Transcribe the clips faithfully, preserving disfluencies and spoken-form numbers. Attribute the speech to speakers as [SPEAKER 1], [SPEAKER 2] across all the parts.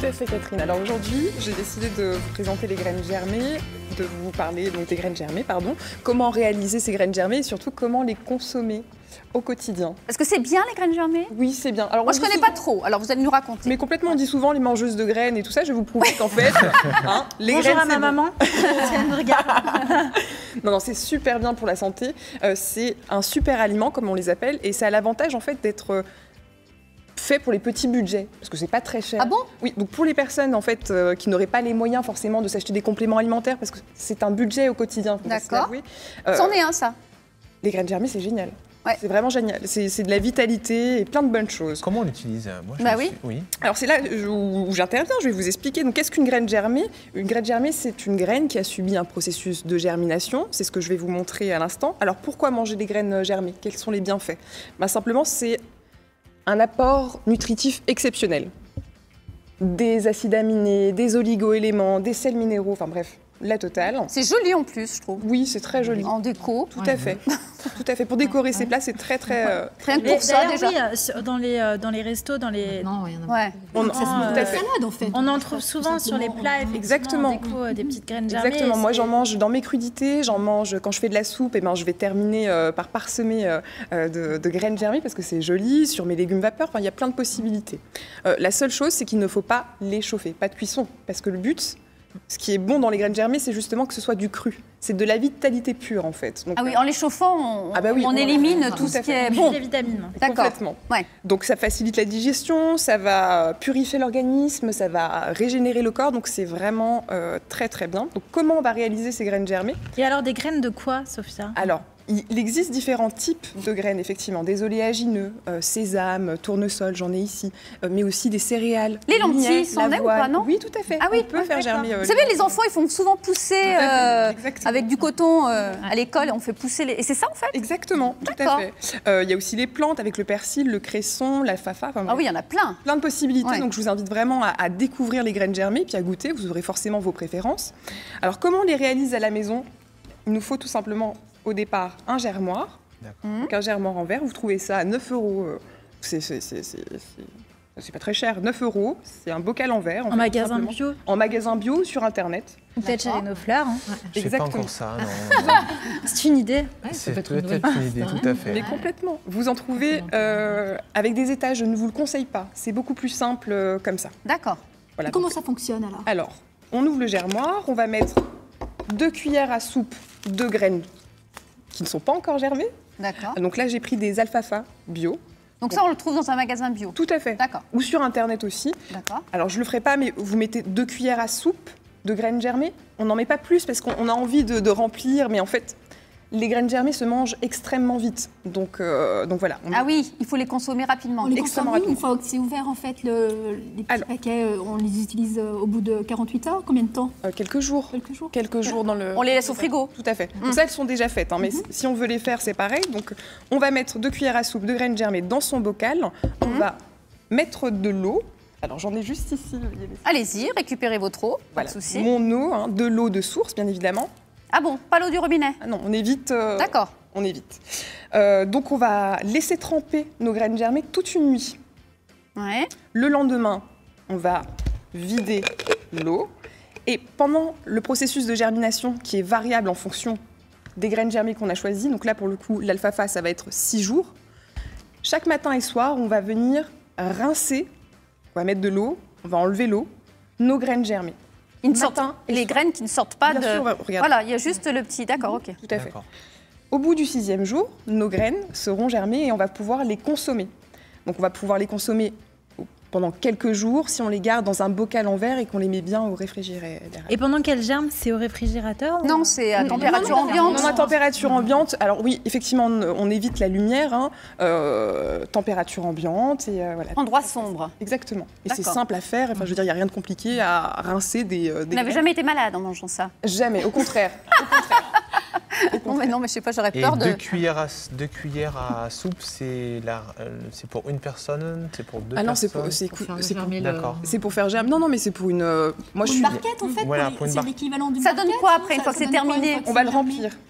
[SPEAKER 1] à fait, Catherine. Alors aujourd'hui, j'ai décidé de vous présenter les graines germées, de vous parler donc des graines germées, pardon, comment réaliser ces graines germées et surtout comment les consommer au quotidien.
[SPEAKER 2] Est-ce que c'est bien les graines germées?
[SPEAKER 1] Oui, c'est bien. Alors,
[SPEAKER 2] moi, je ne connais
[SPEAKER 1] souvent...
[SPEAKER 2] pas trop, alors vous allez nous raconter.
[SPEAKER 1] Mais complètement, on dit souvent les mangeuses de graines et tout ça, je vais vous prouver qu'en fait, hein, les
[SPEAKER 3] Bonjour
[SPEAKER 1] graines,
[SPEAKER 3] à ma
[SPEAKER 1] bon.
[SPEAKER 3] maman, si elle me regarde.
[SPEAKER 1] Non, non, c'est super bien pour la santé. Euh, c'est un super aliment, comme on les appelle, et ça a l'avantage en fait d'être euh, fait pour les petits budgets, parce que c'est pas très cher.
[SPEAKER 2] Ah bon?
[SPEAKER 1] Oui, donc pour les personnes en fait euh, qui n'auraient pas les moyens forcément de s'acheter des compléments alimentaires, parce que c'est un budget au quotidien.
[SPEAKER 2] D'accord.
[SPEAKER 1] Euh,
[SPEAKER 2] C'en est un, ça.
[SPEAKER 1] Les graines germées, c'est génial.
[SPEAKER 2] Ouais.
[SPEAKER 1] C'est vraiment génial. C'est de la vitalité et plein de bonnes choses.
[SPEAKER 4] Comment on l'utilise? Moi, je
[SPEAKER 2] Bah
[SPEAKER 4] me
[SPEAKER 2] oui.
[SPEAKER 4] suis- oui.
[SPEAKER 1] Alors c'est là où j'interviens, je vais vous expliquer. Donc qu'est-ce qu'une graine germée? Une graine germée, c'est une graine qui a subi un processus de germination. C'est ce que je vais vous montrer à l'instant. Alors pourquoi manger des graines germées? Quels sont les bienfaits? Ben, simplement, c'est un apport nutritif exceptionnel. Des acides aminés, des oligo-éléments, des sels minéraux, enfin bref, la totale.
[SPEAKER 2] C'est joli en plus, je trouve.
[SPEAKER 1] Oui, c'est très joli.
[SPEAKER 2] En déco.
[SPEAKER 1] Tout à fait. Tout à fait. Pour décorer ces plats, c'est très très. euh,
[SPEAKER 2] Rien que
[SPEAKER 3] Mais
[SPEAKER 2] pour ça,
[SPEAKER 3] d'ailleurs,
[SPEAKER 2] déjà.
[SPEAKER 3] oui, euh, sur- dans les, euh, dans les restos, dans les...
[SPEAKER 5] Non, il y en a
[SPEAKER 2] Ouais.
[SPEAKER 1] on-
[SPEAKER 5] Ça se met
[SPEAKER 3] euh,
[SPEAKER 5] de la salade en fait.
[SPEAKER 3] On en trouve souvent sur les plats, effectivement,
[SPEAKER 1] Exactement.
[SPEAKER 3] en déco, euh, des petites graines germées.
[SPEAKER 1] Exactement.
[SPEAKER 3] et
[SPEAKER 1] Moi,
[SPEAKER 3] c'est-
[SPEAKER 1] j'en mange dans mes crudités, j'en mange quand je fais de la soupe. Et ben, je vais terminer euh, par parsemer euh, euh, de, de graines germées parce que c'est joli. Sur mes légumes vapeur, enfin, il y a plein de possibilités. Euh, la seule chose, c'est qu'il ne faut pas les chauffer, pas de cuisson, parce que le but, ce qui est bon dans les graines germées, c'est justement que ce soit du cru. C'est de la vitalité pure, en fait. Donc,
[SPEAKER 2] Ah oui,
[SPEAKER 1] euh,
[SPEAKER 2] en les chauffant, on,
[SPEAKER 1] Ah bah oui,
[SPEAKER 2] on
[SPEAKER 1] on-
[SPEAKER 2] élimine
[SPEAKER 1] tout
[SPEAKER 2] tout
[SPEAKER 1] à
[SPEAKER 2] ce qui
[SPEAKER 1] fait.
[SPEAKER 2] est
[SPEAKER 3] Puis
[SPEAKER 2] bon.
[SPEAKER 3] des vitamines.
[SPEAKER 2] D'accord.
[SPEAKER 1] complètement.
[SPEAKER 2] Ouais.
[SPEAKER 1] Donc ça facilite la digestion, ça va purifier l'organisme, ça va régénérer le corps, donc c'est vraiment euh, très très bien. Donc comment on va réaliser ces graines germées?
[SPEAKER 3] Et alors, des graines de quoi, Sophia?
[SPEAKER 1] Alors, il existe différents types de graines, effectivement, des oléagineux, euh, sésame, tournesol, j'en ai ici, euh, mais aussi des céréales.
[SPEAKER 2] Les lentilles,
[SPEAKER 1] miel,
[SPEAKER 2] c'en est ou
[SPEAKER 1] l'avoine.
[SPEAKER 2] pas, non?
[SPEAKER 1] Oui, tout à fait.
[SPEAKER 2] Ah oui,
[SPEAKER 1] on peut
[SPEAKER 2] ouais,
[SPEAKER 1] faire
[SPEAKER 2] d'accord.
[SPEAKER 1] germer. euh,
[SPEAKER 2] Vous savez, les enfants, ils font souvent pousser
[SPEAKER 1] Tout à fait,
[SPEAKER 2] euh,
[SPEAKER 1] exactement.
[SPEAKER 2] avec du coton euh, à l'école, on fait pousser les... Et c'est ça, en fait?
[SPEAKER 1] Exactement, tout
[SPEAKER 2] D'accord.
[SPEAKER 1] à fait. Euh, Il y a aussi les plantes avec le persil, le cresson, l'alfalfa. Enfin,
[SPEAKER 2] Ah oui, il y en a plein.
[SPEAKER 1] plein de possibilités,
[SPEAKER 2] Ouais.
[SPEAKER 1] donc je vous invite vraiment à, à découvrir les graines germées, puis à goûter, vous aurez forcément vos préférences. Alors comment on les réalise à la maison? Il nous faut tout simplement au départ un germoir,
[SPEAKER 4] D'accord.
[SPEAKER 1] donc un germoir en verre, vous trouvez ça à neuf euros, euh, c'est c'est- c'est- c'est- c'est- c'est pas très cher, neuf euros, c'est un bocal en verre.
[SPEAKER 3] En
[SPEAKER 1] fait,
[SPEAKER 3] magasin
[SPEAKER 1] tout simplement.
[SPEAKER 3] bio?
[SPEAKER 1] En magasin bio, sur internet.
[SPEAKER 3] Ou peut-être chez
[SPEAKER 2] D'accord.
[SPEAKER 3] nos fleurs. Hein.
[SPEAKER 4] Je fais pas
[SPEAKER 1] Exactement.
[SPEAKER 4] encore ça, non.
[SPEAKER 3] C'est une idée.
[SPEAKER 5] Ouais, ça
[SPEAKER 4] C'est
[SPEAKER 5] peut être une
[SPEAKER 4] peut-être
[SPEAKER 5] vraie
[SPEAKER 4] une
[SPEAKER 5] piste,
[SPEAKER 4] idée,
[SPEAKER 5] hein.
[SPEAKER 4] tout à fait.
[SPEAKER 1] Mais complètement. Vous en trouvez euh, avec des étages, je ne vous le conseille pas, c'est beaucoup plus simple euh, comme ça.
[SPEAKER 2] D'accord.
[SPEAKER 1] Voilà.
[SPEAKER 5] Comment ça fonctionne alors?
[SPEAKER 1] Alors, on ouvre le germoir, on va mettre deux cuillères à soupe de graines qui ne sont pas encore germées.
[SPEAKER 2] D'accord.
[SPEAKER 1] Donc là, j'ai pris des alfalfa bio,
[SPEAKER 2] Donc ça, on le trouve dans un magasin bio.
[SPEAKER 1] tout à fait.
[SPEAKER 2] D'accord.
[SPEAKER 1] Ou sur Internet aussi.
[SPEAKER 2] D'accord.
[SPEAKER 1] Alors, je ne le ferai pas, mais vous mettez deux cuillères à soupe de graines germées. On n'en met pas plus parce qu'on on a envie de, de remplir, mais en fait, les graines germées se mangent extrêmement vite. Donc, euh, donc voilà. On
[SPEAKER 2] Ah oui, il faut les consommer rapidement.
[SPEAKER 5] On les
[SPEAKER 1] extrêmement
[SPEAKER 5] consomme une
[SPEAKER 1] rapide.
[SPEAKER 5] fois que c'est ouvert en fait, le, les petits
[SPEAKER 1] Alors.
[SPEAKER 5] paquets, euh, on les utilise euh, au bout de quarante-huit heures, combien de temps?
[SPEAKER 1] Euh, quelques jours.
[SPEAKER 5] Quelques jours?
[SPEAKER 1] Quelques jours dans le...
[SPEAKER 2] On les laisse au frigo.
[SPEAKER 1] Tout à fait. Donc ça, elles sont déjà faites. hein, mais si on veut les faire, c'est pareil. Donc, on va mettre deux cuillères à soupe de graines germées dans son bocal. On va mettre de l'eau. Alors, j'en ai juste ici. il y a des-
[SPEAKER 2] Allez-y, récupérez votre eau,
[SPEAKER 1] Voilà.
[SPEAKER 2] pas de souci.
[SPEAKER 1] Mon eau, hein, de l'eau de source, bien évidemment.
[SPEAKER 2] Ah bon, pas l'eau du robinet?
[SPEAKER 1] Ah non, on évite. euh,
[SPEAKER 2] D'accord.
[SPEAKER 1] On évite. Euh, donc, on va laisser tremper nos graines germées toute une nuit.
[SPEAKER 2] Ouais.
[SPEAKER 1] Le lendemain, on va vider l'eau. Et pendant le processus de germination, qui est variable en fonction des graines germées qu'on a choisies, donc là, pour le coup, l'alfalfa, ça va être six jours. Chaque matin et soir, on va venir rincer, on va mettre de l'eau, on va enlever l'eau, nos graines germées.
[SPEAKER 2] Ils ne sortent,
[SPEAKER 1] Matin et
[SPEAKER 2] les
[SPEAKER 1] soir.
[SPEAKER 2] graines qui ne sortent pas
[SPEAKER 1] Bien
[SPEAKER 2] de...
[SPEAKER 1] sûr, regarde.
[SPEAKER 2] Voilà, il y a juste le petit... D'accord, ok.
[SPEAKER 1] Tout à fait.
[SPEAKER 4] D'accord.
[SPEAKER 1] Au bout du sixième jour, nos graines seront germées et on va pouvoir les consommer. Donc on va pouvoir les consommer pendant quelques jours si on les garde dans un bocal en verre et qu'on les met bien au réfrigérateur.
[SPEAKER 3] Et pendant qu'elles germent, c'est au réfrigérateur? ou-
[SPEAKER 2] Non, c'est à
[SPEAKER 1] Non,
[SPEAKER 2] température
[SPEAKER 1] non, non,
[SPEAKER 2] ambiante.
[SPEAKER 1] Non, à température ambiante. Alors oui, effectivement, on, on évite la lumière, hein, euh, température ambiante et euh, voilà.
[SPEAKER 2] Endroit sombre.
[SPEAKER 1] Exactement. Et c'est
[SPEAKER 2] D'accord.
[SPEAKER 1] simple à faire. Enfin, je veux dire, il n'y a rien de compliqué à rincer des. euh, des
[SPEAKER 2] Vous n'avez
[SPEAKER 1] graines.
[SPEAKER 2] jamais été malade en mangeant ça?
[SPEAKER 1] Jamais. Au contraire. Au contraire.
[SPEAKER 2] Non, mais non, mais je sais pas, j'aurais
[SPEAKER 4] Et
[SPEAKER 2] peur de...
[SPEAKER 4] deux cuillères à, deux cuillères à soupe, c'est la- euh, c'est pour une personne, c'est pour deux
[SPEAKER 1] Ah non, c'est
[SPEAKER 4] personnes.
[SPEAKER 1] pour, c'est
[SPEAKER 5] Pour
[SPEAKER 1] cou-
[SPEAKER 5] faire
[SPEAKER 1] c'est pour,
[SPEAKER 5] germer le-
[SPEAKER 4] D'accord.
[SPEAKER 1] c'est pour faire germe. Non, non, mais c'est pour une. euh, moi, je
[SPEAKER 5] Pour
[SPEAKER 1] suis.
[SPEAKER 5] une barquette en fait,
[SPEAKER 4] Voilà,
[SPEAKER 5] pour les-
[SPEAKER 4] pour une
[SPEAKER 5] c'est
[SPEAKER 4] bar-
[SPEAKER 5] l'équivalent d'une
[SPEAKER 2] Ça donne
[SPEAKER 5] barquette,
[SPEAKER 2] quoi
[SPEAKER 5] non
[SPEAKER 2] après, une
[SPEAKER 5] Ça-
[SPEAKER 2] fois que
[SPEAKER 5] ça
[SPEAKER 2] c'est
[SPEAKER 5] donne quoi, une
[SPEAKER 2] terminé
[SPEAKER 5] fois que
[SPEAKER 1] On va
[SPEAKER 5] c'est
[SPEAKER 1] le
[SPEAKER 5] germé
[SPEAKER 1] remplir.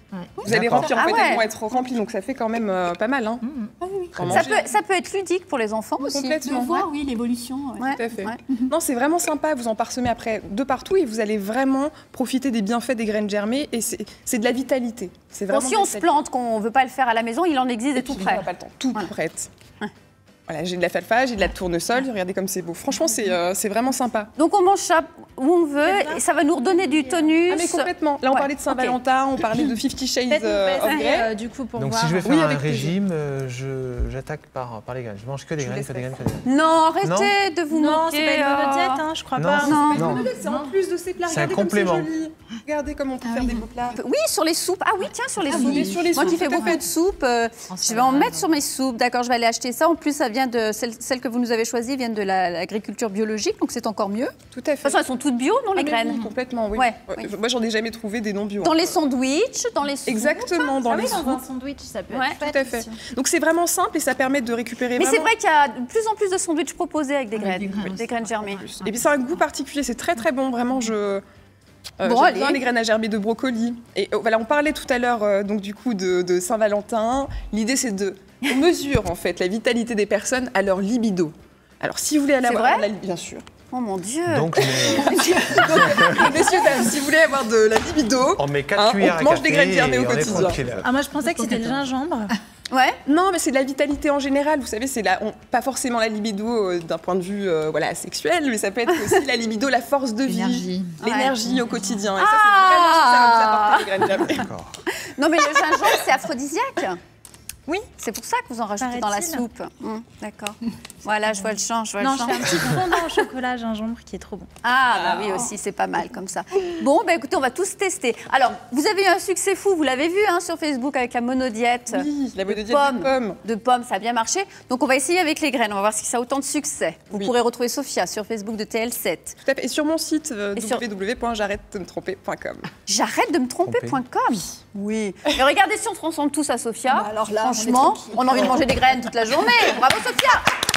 [SPEAKER 1] Vous allez
[SPEAKER 4] D'accord.
[SPEAKER 1] remplir, en
[SPEAKER 2] Ah
[SPEAKER 1] fait,
[SPEAKER 2] ouais.
[SPEAKER 1] elles vont être remplies, donc ça fait quand même euh, pas mal. Hein.
[SPEAKER 5] Ah oui, oui.
[SPEAKER 1] Quand
[SPEAKER 2] Ça
[SPEAKER 1] manger.
[SPEAKER 2] peut, ça peut être ludique pour les enfants aussi.
[SPEAKER 1] Complètement.
[SPEAKER 5] De voir, oui, l'évolution. ouais.
[SPEAKER 2] Ouais,
[SPEAKER 1] Tout à fait.
[SPEAKER 2] ouais.
[SPEAKER 1] Non, c'est vraiment sympa, vous en parsemez après de partout et vous allez vraiment profiter des bienfaits des graines germées et c'est c'est de la vitalité. C'est
[SPEAKER 2] Bon,
[SPEAKER 1] vraiment
[SPEAKER 2] si
[SPEAKER 1] de
[SPEAKER 2] on
[SPEAKER 1] la
[SPEAKER 2] se
[SPEAKER 1] vitalité.
[SPEAKER 2] plante, qu'on ne veut pas le faire à la maison, il en existe
[SPEAKER 1] Et
[SPEAKER 2] et tout
[SPEAKER 1] puis,
[SPEAKER 2] prêt.
[SPEAKER 1] On n'a pas le temps, tout
[SPEAKER 2] Voilà.
[SPEAKER 1] prête.
[SPEAKER 2] Ouais.
[SPEAKER 1] Voilà, j'ai de la falfa, j'ai de la tournesol, regardez comme c'est beau. Franchement, c'est euh, c'est vraiment sympa.
[SPEAKER 2] Donc on mange ça où on veut et ça va nous redonner du tonus.
[SPEAKER 1] Ah mais complètement. Là, on
[SPEAKER 2] Ouais,
[SPEAKER 1] parlait de
[SPEAKER 2] ok.
[SPEAKER 1] Saint-Valentin, on parlait de Fifty Shades
[SPEAKER 3] Faites-nous
[SPEAKER 1] euh, of
[SPEAKER 3] tester,
[SPEAKER 1] Grey.
[SPEAKER 3] euh, du coup, pour
[SPEAKER 4] Donc
[SPEAKER 3] voir.
[SPEAKER 4] si je vais faire
[SPEAKER 1] Oui,
[SPEAKER 4] un
[SPEAKER 1] avec plaisir.
[SPEAKER 4] régime, euh, je- j'attaque par, par les graines. Je mange que des
[SPEAKER 1] Je vous
[SPEAKER 4] graines,
[SPEAKER 1] laisse
[SPEAKER 4] que des graines,
[SPEAKER 1] faire.
[SPEAKER 4] que des graines.
[SPEAKER 2] Non, arrêtez de vous
[SPEAKER 3] Non,
[SPEAKER 2] moquer.
[SPEAKER 3] c'est pas une
[SPEAKER 2] euh.
[SPEAKER 3] diète, hein, je crois
[SPEAKER 4] Non,
[SPEAKER 3] pas.
[SPEAKER 4] c'est-
[SPEAKER 2] Non.
[SPEAKER 4] non.
[SPEAKER 1] C'est en plus de ces plats.
[SPEAKER 4] C'est un
[SPEAKER 1] Regardez comme
[SPEAKER 4] complément.
[SPEAKER 1] joli. Regardez comme on peut
[SPEAKER 5] Ah
[SPEAKER 1] faire
[SPEAKER 5] oui.
[SPEAKER 1] des beaux plats.
[SPEAKER 2] Oui, sur les soupes. Ah oui, tiens, sur les
[SPEAKER 1] Ah,
[SPEAKER 2] soupes.
[SPEAKER 1] oui, sur les
[SPEAKER 2] Moi qui
[SPEAKER 1] soupes,
[SPEAKER 2] fais
[SPEAKER 1] tout à
[SPEAKER 2] beaucoup
[SPEAKER 1] fait.
[SPEAKER 2] de soupes, euh, je vais en mettre sur mes soupes. D'accord, je vais aller acheter ça. En plus, ça vient de celles, celles que vous nous avez choisies viennent de la- l'agriculture biologique, donc c'est encore mieux. De
[SPEAKER 1] Tout à
[SPEAKER 2] toute
[SPEAKER 1] fait.
[SPEAKER 2] façon, elles sont toutes bio, non, les
[SPEAKER 1] Ah, mais
[SPEAKER 2] graines
[SPEAKER 1] oui, complètement, oui.
[SPEAKER 2] Ouais,
[SPEAKER 1] Ouais,
[SPEAKER 2] oui.
[SPEAKER 1] Moi, j'en ai jamais trouvé des non bio.
[SPEAKER 2] Dans
[SPEAKER 1] hein.
[SPEAKER 2] les sandwichs, dans les soupes.
[SPEAKER 1] Exactement, dans
[SPEAKER 3] Ah
[SPEAKER 1] les
[SPEAKER 3] oui, dans
[SPEAKER 1] soupes.
[SPEAKER 3] un sandwich, ça peut
[SPEAKER 2] Ouais,
[SPEAKER 3] être
[SPEAKER 1] Tout
[SPEAKER 3] chouette
[SPEAKER 1] à fait.
[SPEAKER 3] aussi.
[SPEAKER 1] Donc c'est vraiment simple et ça permet de récupérer
[SPEAKER 2] Mais c'est
[SPEAKER 1] vraiment
[SPEAKER 2] vrai qu'il y a de plus en plus de sandwichs proposés avec des
[SPEAKER 5] Avec
[SPEAKER 2] graines,
[SPEAKER 5] des graines
[SPEAKER 2] des
[SPEAKER 5] aussi.
[SPEAKER 2] graines germées.
[SPEAKER 1] plus. Et puis c'est un goût particulier, c'est très très bon, vraiment je. Euh,
[SPEAKER 2] Bon,
[SPEAKER 1] j'aime
[SPEAKER 2] allez.
[SPEAKER 1] bien les graines à germer de brocoli. Et euh, voilà, on parlait tout à l'heure euh, donc du coup de, de Saint-Valentin. L'idée c'est de on mesure en fait la vitalité des personnes à leur libido. Alors si vous voulez aller
[SPEAKER 2] C'est
[SPEAKER 1] avoir
[SPEAKER 2] vrai
[SPEAKER 1] la, bien sûr.
[SPEAKER 2] Oh mon Dieu.
[SPEAKER 4] Donc je mets-
[SPEAKER 1] Donc, messieurs dames, si vous voulez avoir de la libido,
[SPEAKER 4] on met quatre
[SPEAKER 1] Hein, on
[SPEAKER 4] cuillères à
[SPEAKER 1] mange
[SPEAKER 4] café
[SPEAKER 1] des graines germées
[SPEAKER 4] et
[SPEAKER 1] au
[SPEAKER 4] on est
[SPEAKER 1] quotidien.
[SPEAKER 4] tranquille.
[SPEAKER 3] Ah, moi, je pensais que c'était le gingembre.
[SPEAKER 2] Ouais.
[SPEAKER 1] non, mais c'est de la vitalité en général. Vous savez, c'est la, on- pas forcément la libido euh, d'un point de vue euh, voilà, sexuel, mais ça peut être aussi la libido, la force de vie,
[SPEAKER 6] L'énergie.
[SPEAKER 1] l'énergie au quotidien. Et ça,
[SPEAKER 2] Ah
[SPEAKER 1] c'est vraiment ce que ça va vous apporter, les graines germées.
[SPEAKER 4] D'accord.
[SPEAKER 2] Non, mais le gingembre, c'est aphrodisiaque.
[SPEAKER 1] Oui.
[SPEAKER 2] C'est pour ça que vous en rajoutez dans la
[SPEAKER 3] Paraît-il.
[SPEAKER 2] soupe. Hum, D'accord. Voilà, je vois le champ, je vois
[SPEAKER 3] Non,
[SPEAKER 2] le
[SPEAKER 3] je
[SPEAKER 2] champ.
[SPEAKER 3] fais un petit fondant au chocolat gingembre qui est trop bon.
[SPEAKER 2] Ah, bah oui, aussi, c'est pas mal comme ça. Bon, bah écoutez, on va tous tester. Alors, vous avez eu un succès fou, vous l'avez vu hein, sur Facebook avec la monodiète.
[SPEAKER 1] Oui, la
[SPEAKER 2] de
[SPEAKER 1] monodiète des
[SPEAKER 2] pommes.
[SPEAKER 1] pommes.
[SPEAKER 2] De pommes, ça a bien marché. Donc, on va essayer avec les graines. On va voir si ça a autant de succès. Vous
[SPEAKER 1] Oui.
[SPEAKER 2] pourrez retrouver Sophia sur Facebook de T L sept.
[SPEAKER 1] Tout à fait. Et sur mon site euh,
[SPEAKER 2] Et sur-
[SPEAKER 1] w w w point j'arrête de me tromper point com.
[SPEAKER 2] J'arrête de me tromper.com. Oui. Et regardez si on se ressemble tous à Sophia.
[SPEAKER 5] Ah bah alors là, on est
[SPEAKER 2] Franchement,
[SPEAKER 5] tranquille.
[SPEAKER 2] on a envie de manger des graines toute la journée. Bravo, Sophia.